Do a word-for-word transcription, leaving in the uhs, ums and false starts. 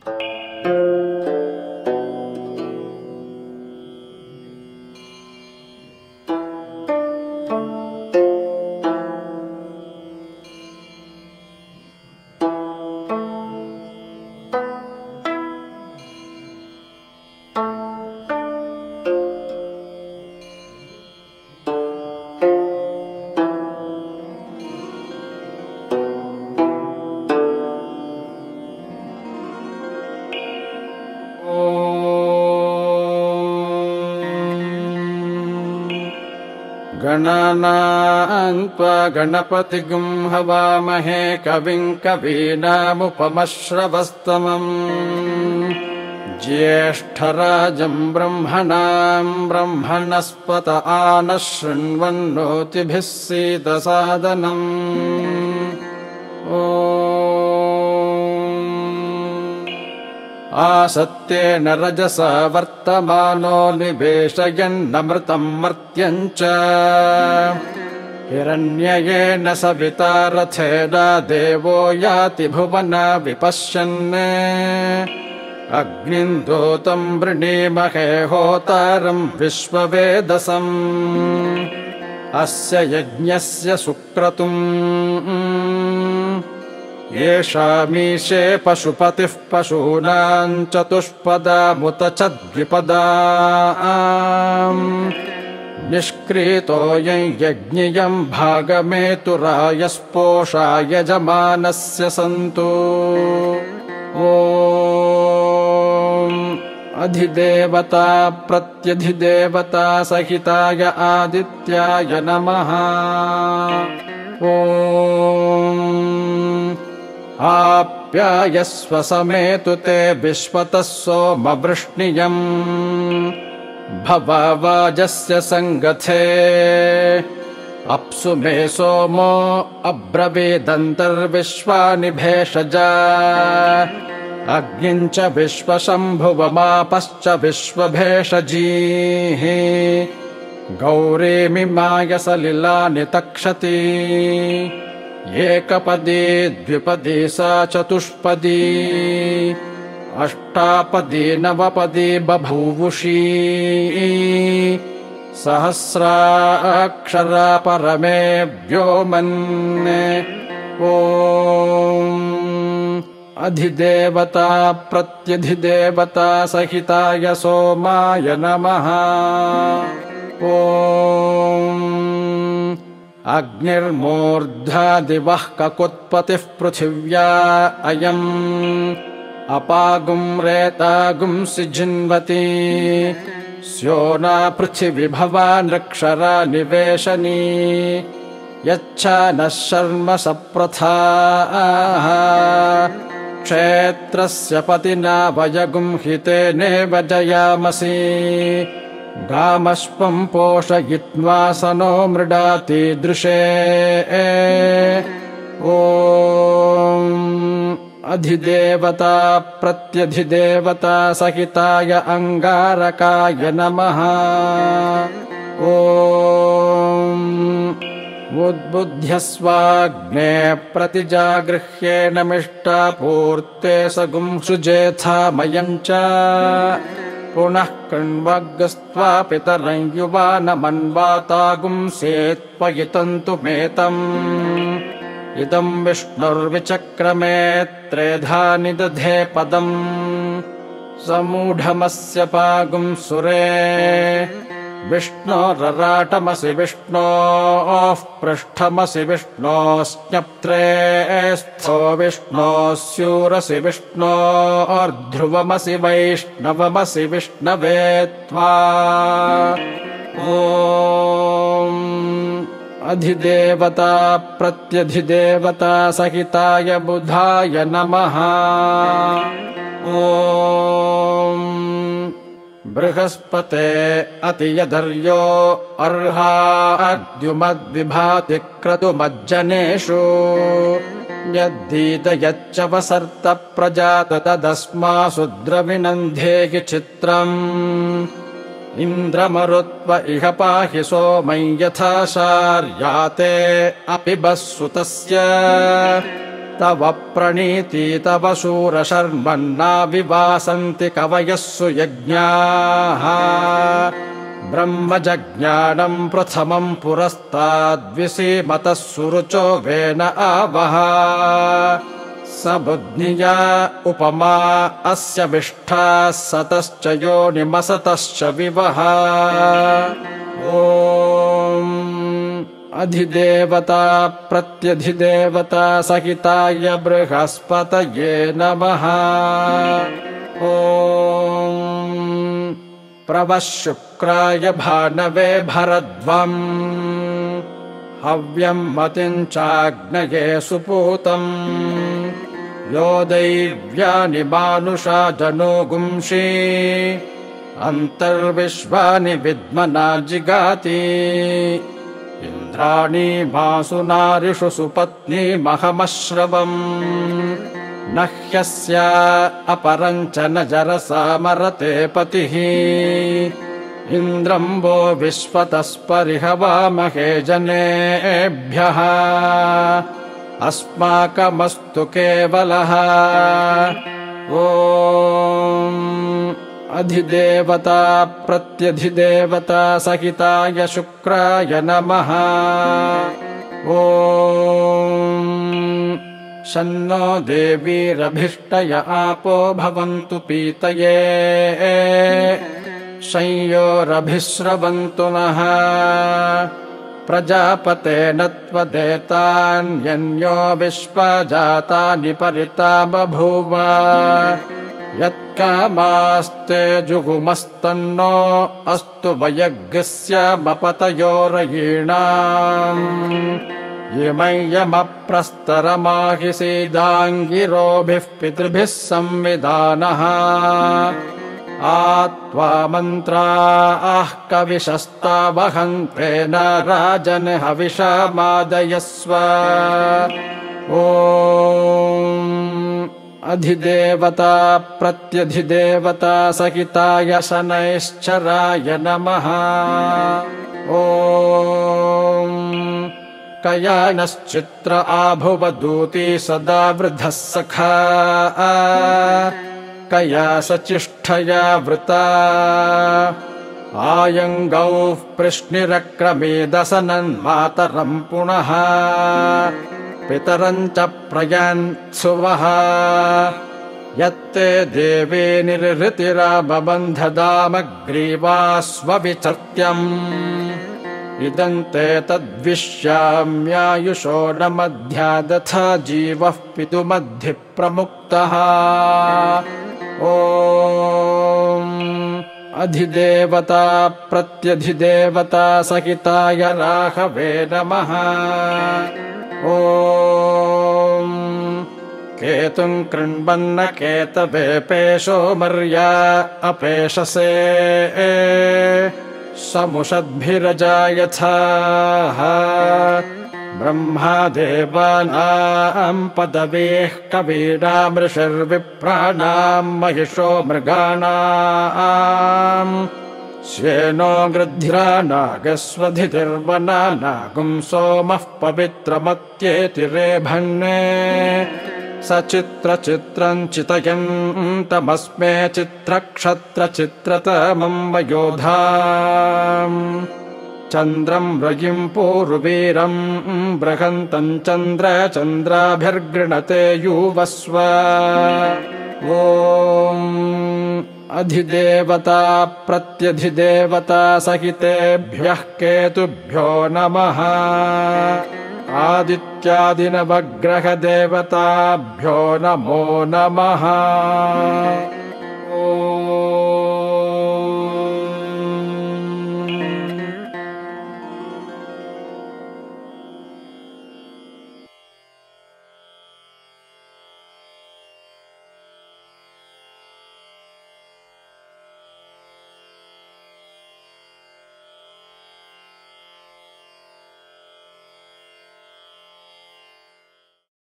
गणानां त्वा गणपतिगुं हवामहे कविं कवीनामुपमश्रवस्तमम् ज्येष्ठराजं ब्रह्मणां ब्रह्मणस्पत आनः शृण्वन्नोतिभिः सीदसादनम्। आसत्येन रजसा वर्तमानो निवेशयन्नमृतं मर्त्यं च हिरण्ययेन सविता रथेन देवो याति भुवना विपश्यन् अग्निं दूतं वृणीमहे होतारं विश्ववेदसम् अस्य यज्ञस्य सुक्रतुम् येषामीशे पशुपतिः पशूनां चतुष्पदामुत च द्विपदाम् निष्क्रीतोऽयं यज्ञियं भागमेतुरायस्पोषा यजमानस्य सन्तु। ॐ अधिदेवता प्रत्यधिदेवता सहिताय आदित्याय नमः। ॐ आप्यायस्व समेतु ते विश्वतः सोमवृष्णियम् भवावाजस्य संगथे अप्सु मे सोमो अब्रवीदन्तर्विश्वानि भेषजा अग्निं च विश्वशम्भुवमापश्च विश्वभेषजीः गौरीमिमाय सलिलानि तक्षति एकपदी द्विपदी सा चतुष्पदी अष्टापदी नवपदी बभूवुषी सहस्राक्षरा परमे व्योमन्। ॐ अधिदेवता प्रत्यधिदेवता सहिताय सोमाय नमः। ॐ अग्निर्मूर्धादिवः ककुत्पतिः पृथिव्या अयम् अपागुं रेतागुं सिजिन्वती स्योना पृथिविभवा नृक्षरा निवेशनी यच्छा नः शर्म सप्रथाः क्षेत्रस्य पतिना वयगुं हितेनेव जयामसि गामश्वं पोषयित्वा सनो मृडातीदृशे। ॐ अधिदेवता प्रत्यधिदेवता सहिताय अंगारकाय नमः। ॐ उद्बुध्यस्वाग्ने प्रतिजागृह्येन मिष्टापूर्ते सगुं सुजेथामयं च पुनः कृण्वग्स्त्वा पितरं युवानमन्वातागुं सेत्पयितन्तु मेतम् इदं विष्णुर्विचक्रमे त्रेधा निदधे पदम् समूढमस्य पागुं सुरे विष्णोरराटमसि विष्णोः पृष्ठमसि विष्णोस्न्यप्त्रे स्थो विष्णोः स्यूरसि विष्णोर्ध्रुवमसि वैष्णवमसि विष्णवे त्वा। ॐ अधिदेवता प्रत्यधिदेवता सहिताय बुधाय नमः। ॐ बृहस्पते अतियधर्यो अर्हाद्युमद्विभाति क्रतुमज्जनेषु यद्दीदयच्च वसर्त प्रजात तदस्मासु द्रविणन्धेहि चित्रम् इन्द्रमरुत्व इह पाहि सोमं यथा शार्याते अपि बस्सुतस्य तव प्रणीति तव शूरशर्मन्ना विवासन्ति कवयः सुयज्ञाः ब्रह्मजज्ञानम् प्रथमम् पुरस्ताद्विसीमतः सुरुचो वेन आवः स बुद्ध्या उपमा अस्य विष्ठा सतश्च योनिमसतश्च विवः ॐ अधिदेवता प्रत्यधिदेवता सहिताय बृहस्पतये नमः ॐ प्रवः शुक्राय भानवे भरध्वम् हव्यम् मतिम् चाग्नये सुपूतम् यो दैव्यानि मानुषा जनोगुंषि अन्तर्विश्वानि विद्मना जिगाति इन्द्राणि मासु नारिषु सुपत्नीमहमश्रवम् न ह्यस्या अपरम् च न जरसा मरते पतिः इन्द्रम् वो विश्वतस्परिहवामहे जनेभ्यः अस्माकमस्तु केवलः ॐ अधिदेवता प्रत्यधिदेवता सहिताय शुक्राय नमः ॐ शन्नो देवीरभिष्टय आपो भवन्तु पीतये संयोरभिस्रवन्तु नः प्रजापतेन त्वदेतान्यन्यो विश्वजातानि परिता बभूव यत्कामास्ते जुगुमस्तन्नो अस्तु वयज्ञस्यामपतयोरयीणाम् इमै यमप्रस्तरमाहिसीदाङ्गिरोभिः पितृभिः संविधानः आत्वा मन्त्रा आः कविशस्तावहन्ते न राजन् हविषामादयस्व ॐ अधिदेवता प्रत्यधिदेवता सहिताय शनैश्चराय नमः ॐ कयानश्चित्र आभुवदूती सदा वृद्धः सखा कया सचिष्ठया वृता आयङ्गौः पृश्निरक्रमेदसनन्मातरम् पुनः पितरम् च प्रयान्सुवः यत्ते देवे निर्हृतिराबबन्धदामग्रीवास्वविचर्त्यम् इदम् ते तद्विश्याम्यायुषो न मध्यादथा जीवः पितुमद्धि प्रमुक्तः ॐ अधिदेवता प्रत्यधिदेवता सहिताय राहवे नमः ॐ केतुम् कृण्वन्न केतवे पेशो मर्या अपेशसे समुषद्भिरजायथाः ब्रह्मा देवानाम् पदवीः कवीनाम् ऋषिर्विप्राणाम् महिषो मृगाणाम् श्येनो गृध्रानागस्वधितिर्वना नागुम् सोमः पवित्रमत्येति रेभन्ने सचित्रचित्रम् चितयन्तमस्मे चित्रक्षत्रचित्रतमम् वयोधाम् चन्द्रम् रयिम् पूर्वीरम् बृहन्तम् चन्द्र चन्द्राभिर्गृणते युवस्व ॐ अधिदेवता प्रत्यधिदेवता सहितेभ्यः केतुभ्यो नमः आदित्यादिनवग्रहदेवताभ्यो नमो नमः।